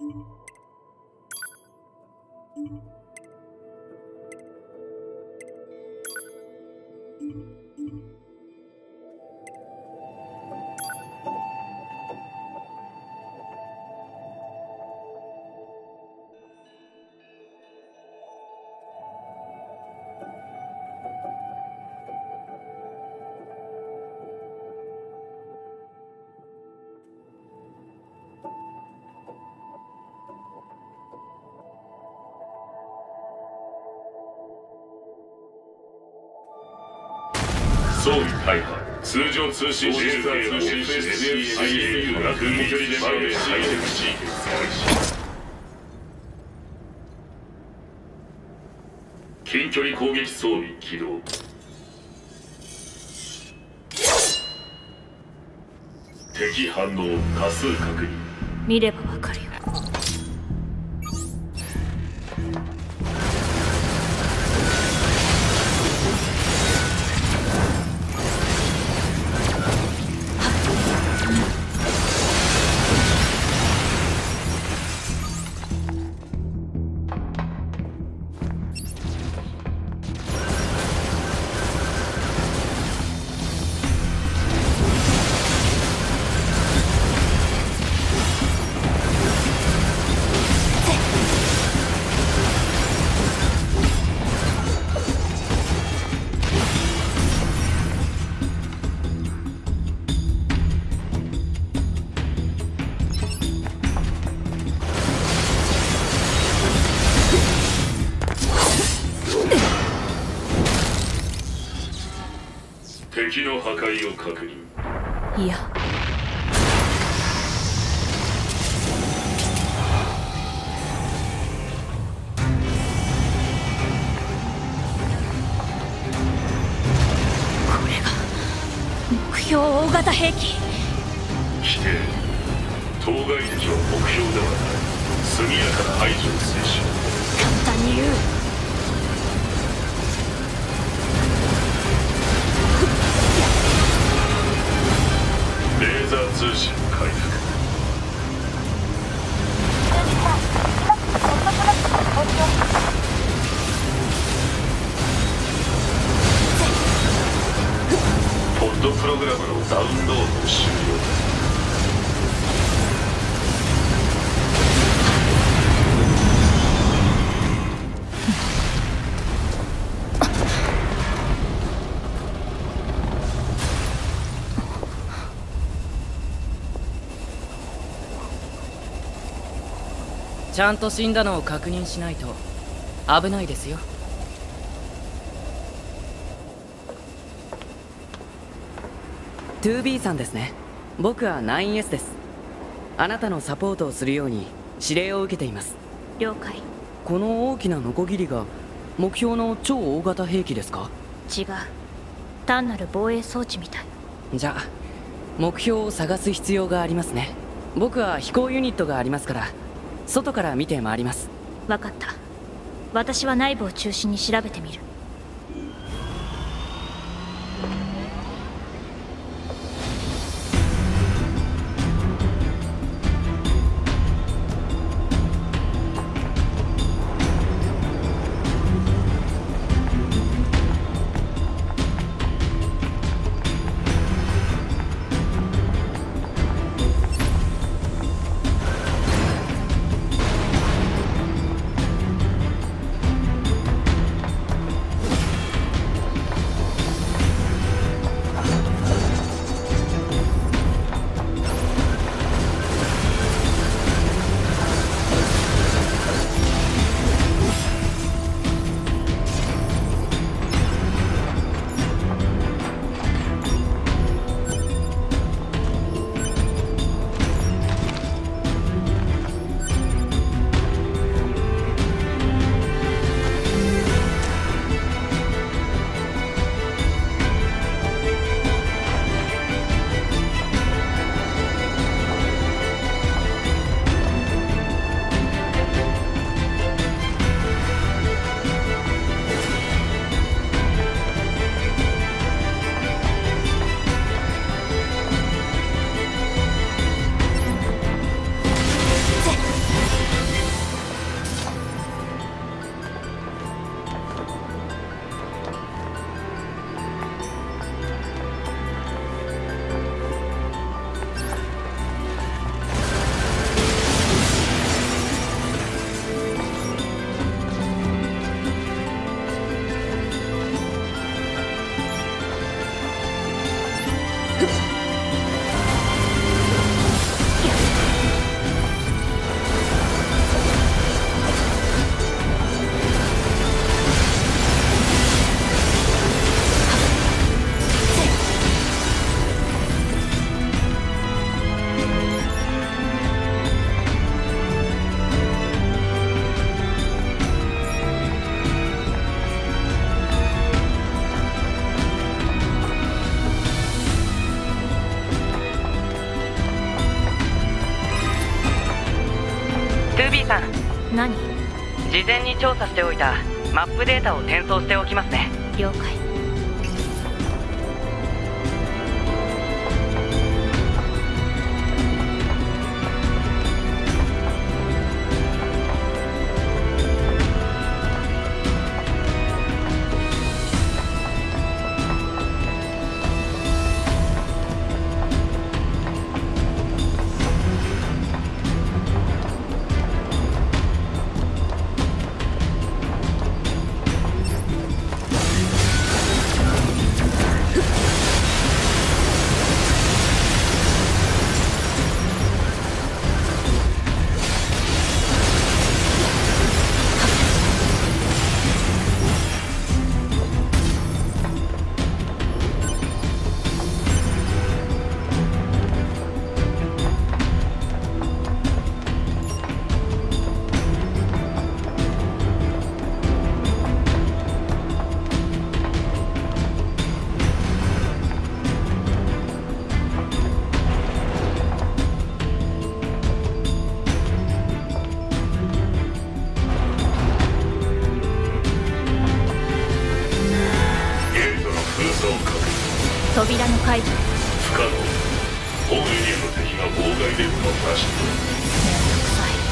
装備開発通常通信レーザー通信 SSCIA 空空距離でハイテクシーケンス近距離攻撃装備起動敵反応多数確認見ればわかるよ。 敵の破壊を確認。 いや、これが目標大型兵器。 否定。当該敵は目標ではない。速やかな排除を推進。 簡単に言う。 レーザー通信回復。ポッドプログラムのダウンロード終了。 ちゃんと死んだのを確認しないと危ないですよ。2B さんですね。僕は 9S です。あなたのサポートをするように指令を受けています。 了解。 この大きなノコギリが目標の超大型兵器ですか？ 違う、単なる防衛装置みたい。 じゃあ目標を探す必要がありますね。僕は飛行ユニットがありますから外から見て回ります。 分かった。私は内部を中心に調べてみる。 調査しておいたマップデータを転送しておきますね。 了解。扉の解除。 不可能。ホールニアの敵が妨害で動くらしい。 めんどくさい。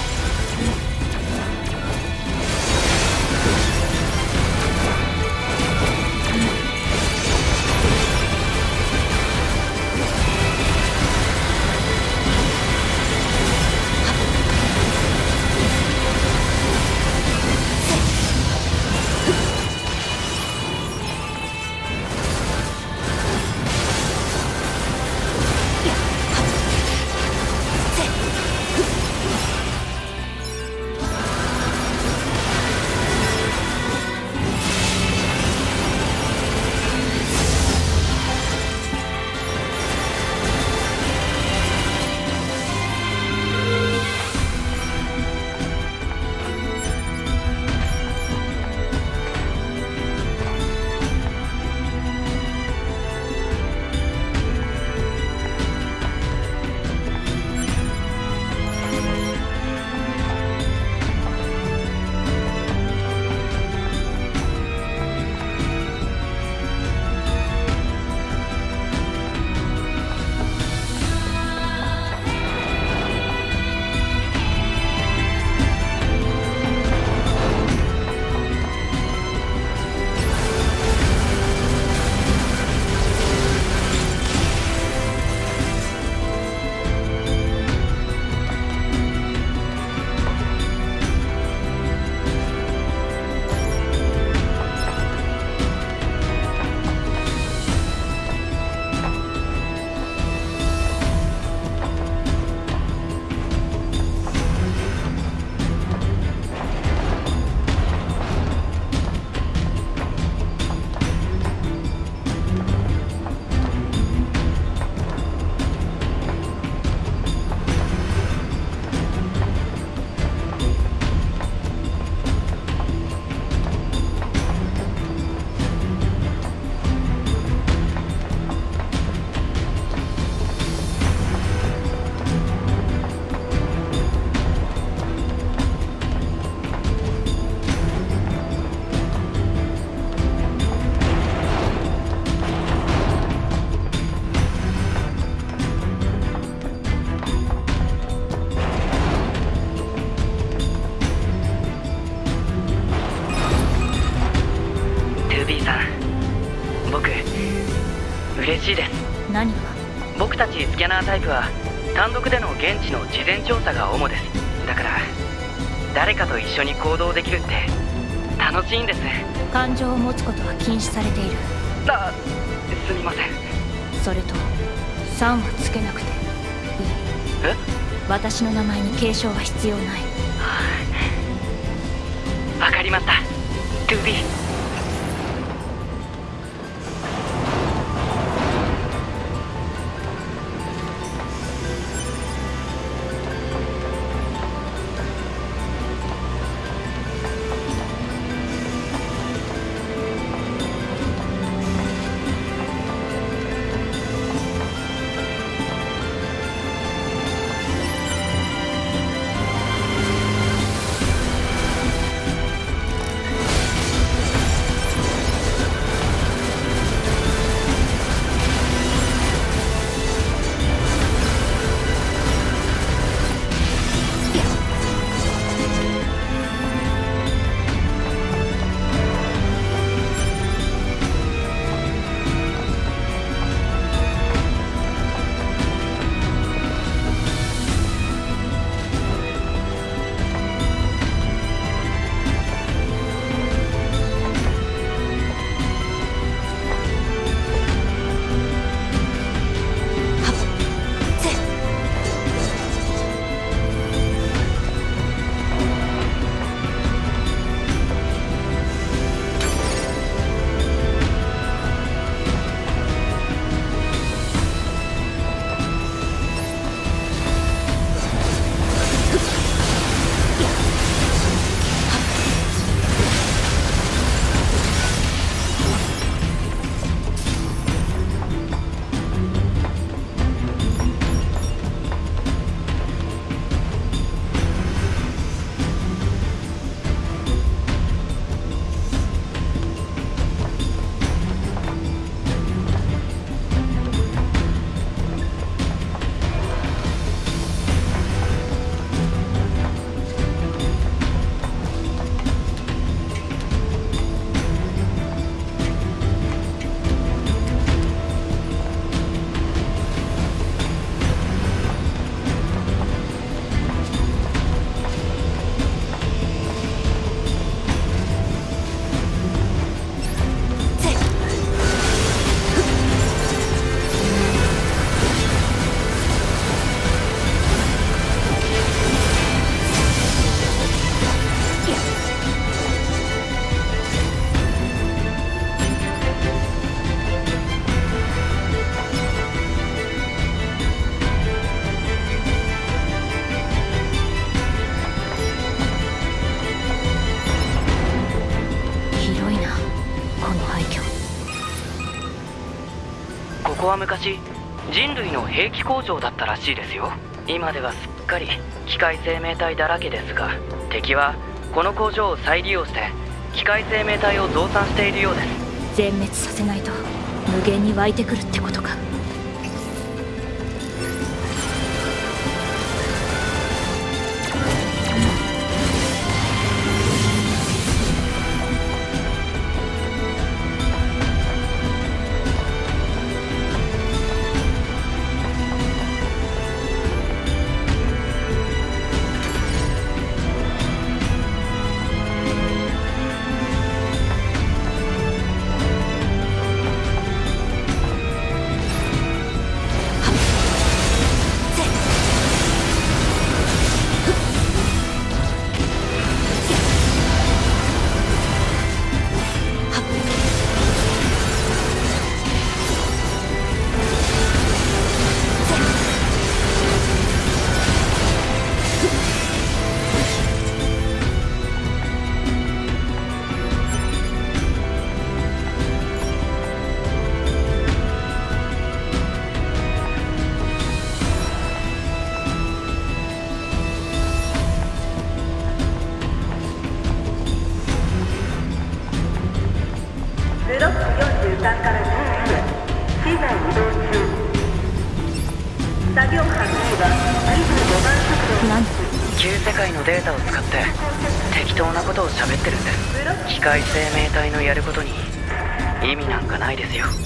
嬉しいです。 何が？ 僕たちスキャナータイプは単独での現地の事前調査が主です。だから誰かと一緒に行動できるって楽しいんです。 感情を持つことは禁止されている。 すみません。 それと3はつけなくていい。 え？ 私の名前に継承は必要ない。 わかりました。2B。 こは昔人類の兵器工場だったらしいですよ。今ではすっかり機械生命体だらけですが、敵はこの工場を再利用して機械生命体を増産しているようです。 全滅させないと無限に湧いてくるってことか。 旧世界のデータを使って適当なことを喋ってるんです。機械生命体のやることに意味なんかないですよ。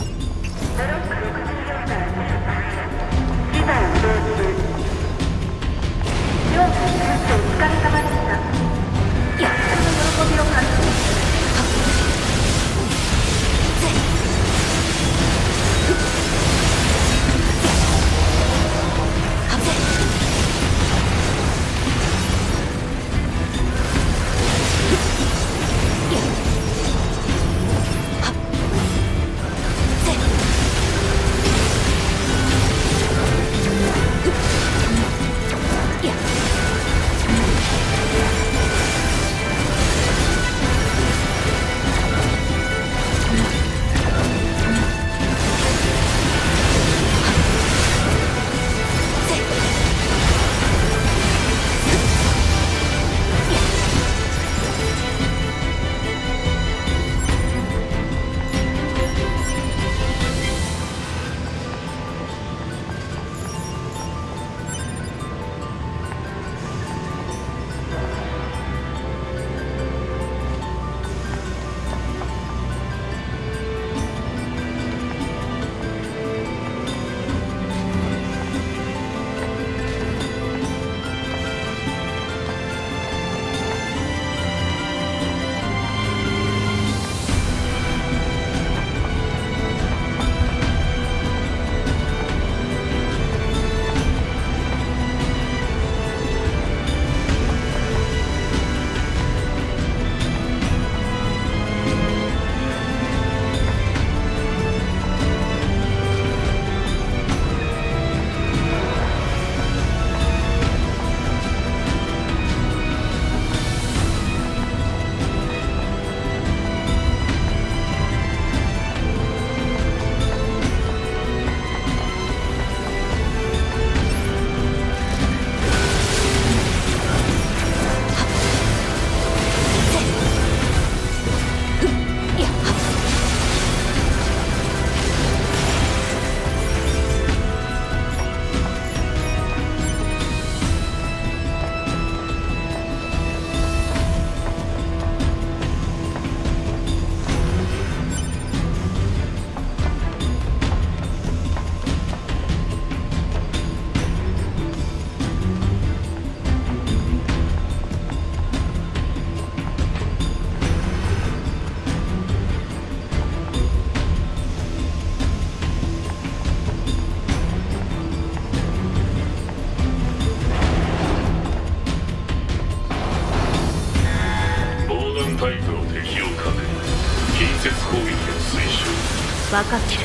分かってる。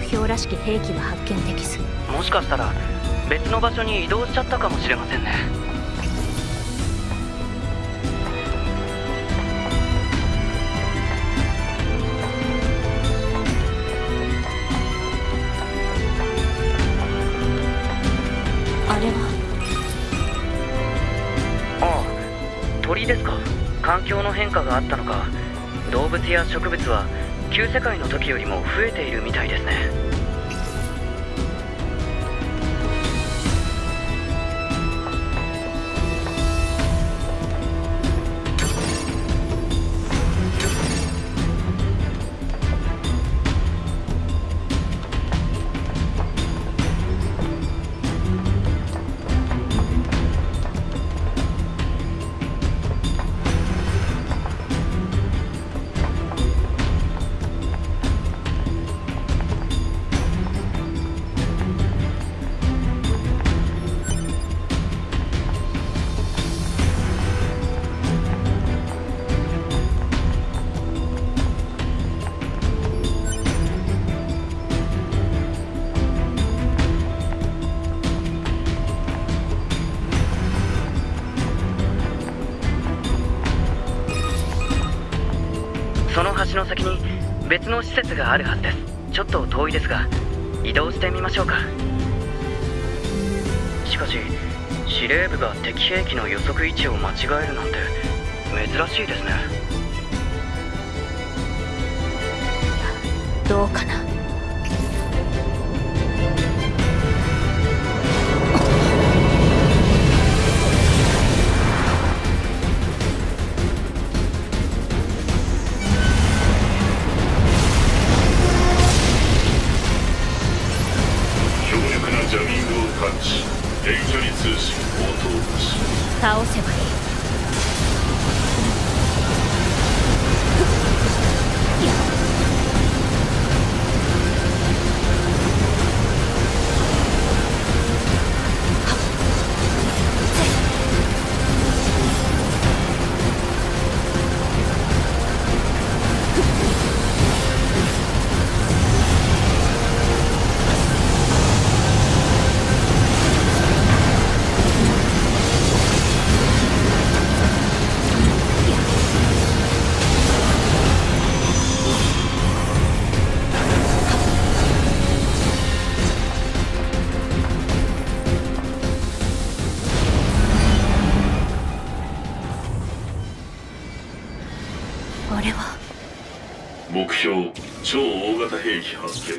標らしき兵器は発見できず。 もしかしたら別の場所に移動しちゃったかもしれませんね。 あれは。 ああ、鳥ですか。環境の変化があったのか、動物や植物は旧世界の時よりも増えているみたいですね。その橋の先に別の施設があるはずです。ちょっと遠いですが移動してみましょうか。しかし司令部が敵兵器の予測位置を間違えるなんて珍しいですね。 どうかな。 ジャミングを感知、遠距離通信応答なし。 倒せばいい。あれは。 目標超大型兵器発見。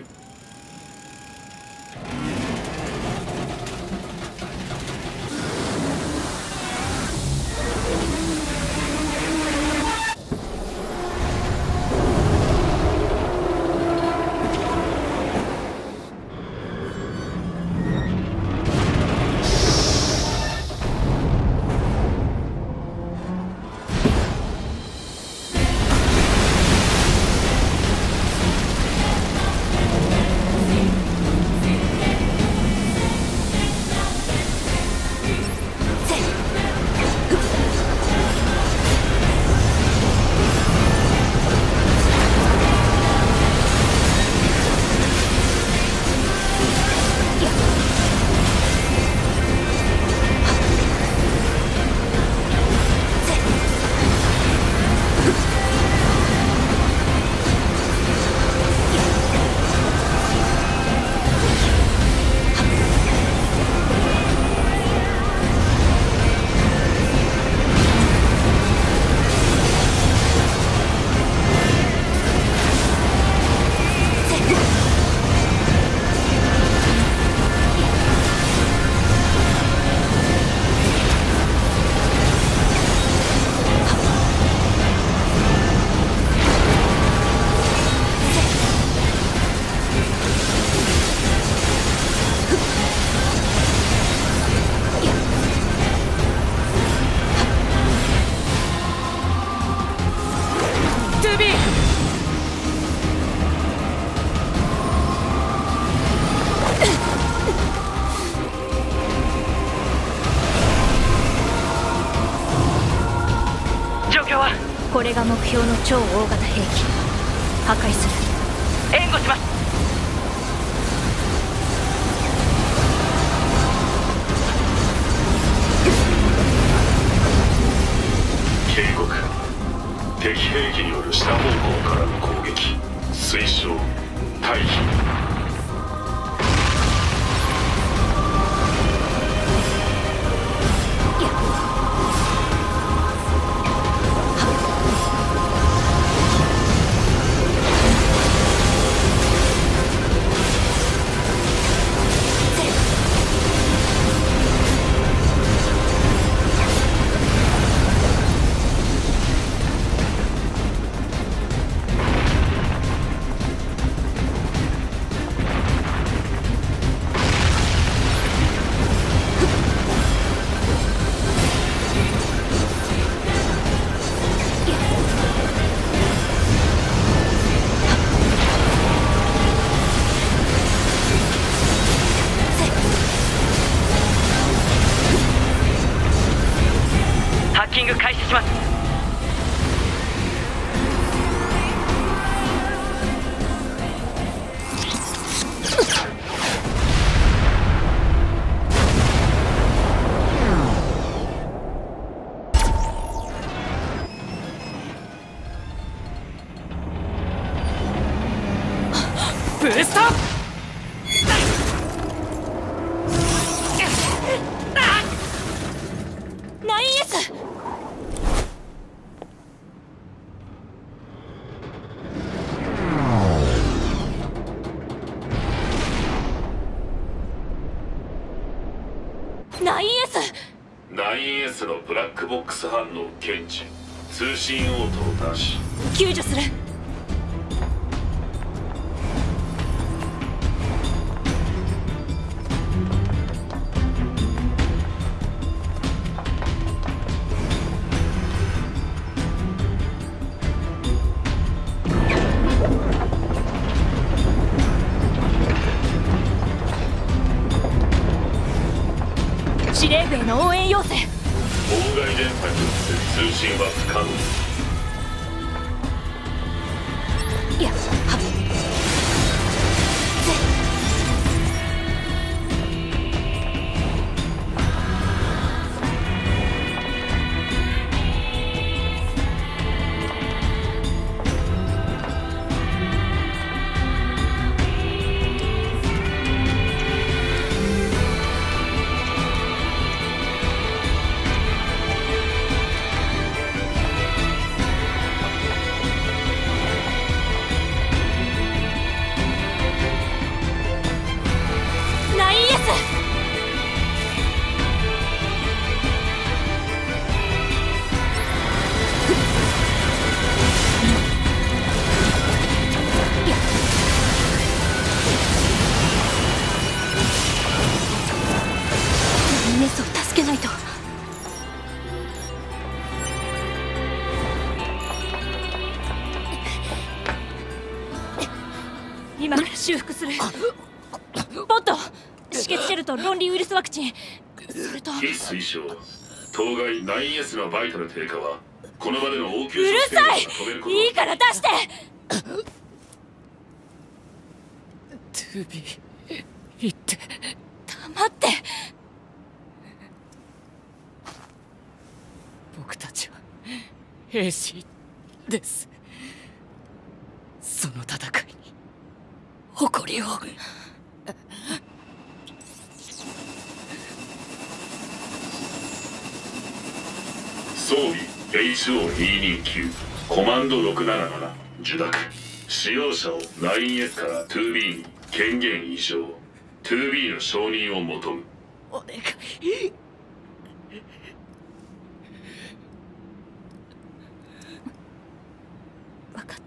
これが目標の超大型兵器。破壊する。 援護します。 敵兵器による下方向からの攻撃。推奨退避。 開始します。 ブースト 9S。 9S のブラックボックス反応検知。通信応答なし。 救助する。司令部への応援要請。 妨害電波によって通信は不可能。 いや、はっ。今から修復する。ポット、止血ジェルと論理ウイルスワクチン、それと非推奨当該 9S のバイタル低下はこの場での応急うるさい。いいから出して。 トゥビー言って黙って。 僕たちは兵士です。その戦いに誇りを。 装備 HO229 コマンド677受諾。使用者を 9S から 2B に権限移譲。 2B の承認を求む。 お願い。 分かった。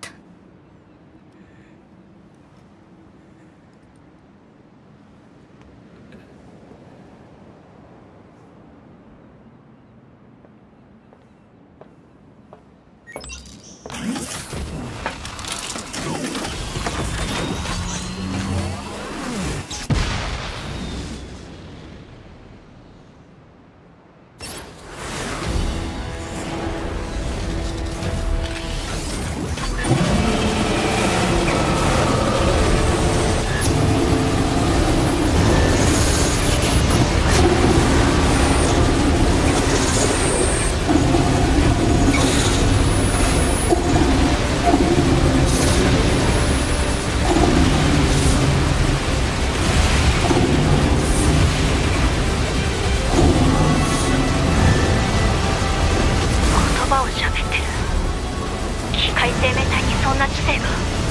生命体にそんな知性が。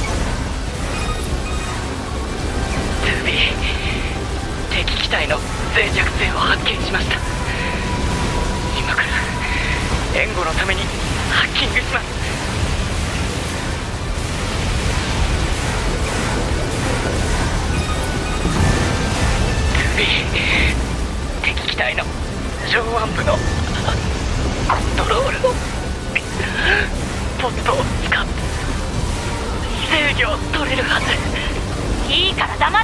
2B、 敵機体の脆弱性を発見しました。今から援護のためにハッキングします。敵機体の上腕部のコントロールポットを使って制御を取れるはず。 いいから黙って。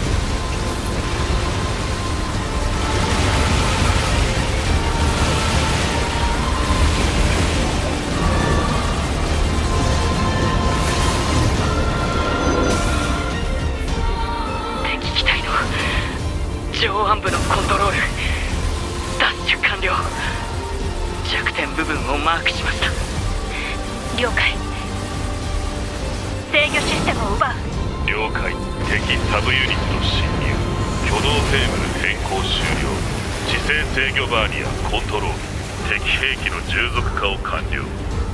敵機体の上腕部のコントロール奪取完了。弱点部分をマークしました。 了解。制御システムを奪う。 了解。敵サブユニット侵入。挙動テーブル変更終了。自制制御バーリアコントロール。敵兵器の従属化を完了。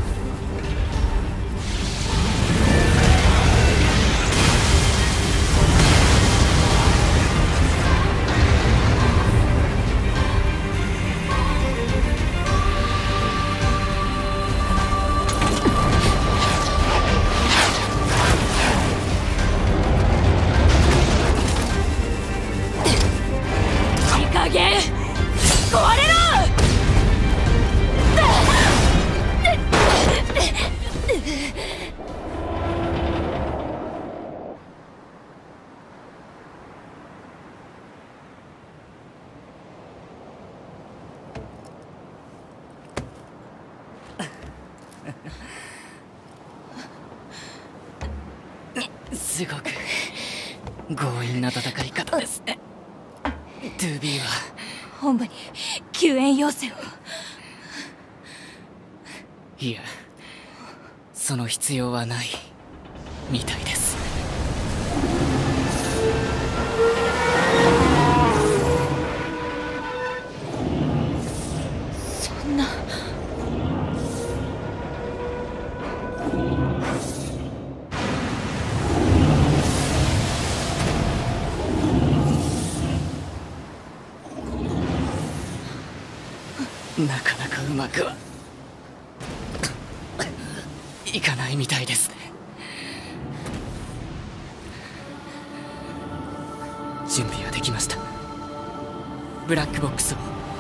すごく強引な戦い方ですね。 2B は本部に救援要請を。 いや、その必要はないみたいです。 そんな。 なかなかうまくはいかないみたいですね。準備はできました。ブラックボックスを。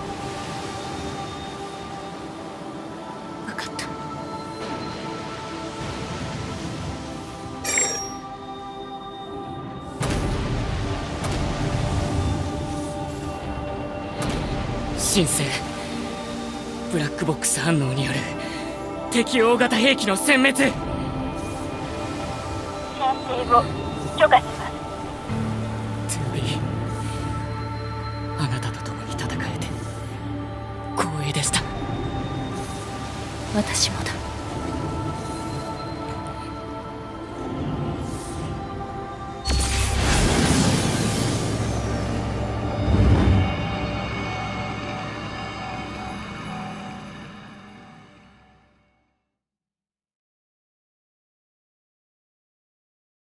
分かった。 新生ブラックボックス反応による敵大型兵器の殲滅。 申請を許可します。 2B、 あなたと共に戦えて光栄でした。 私も。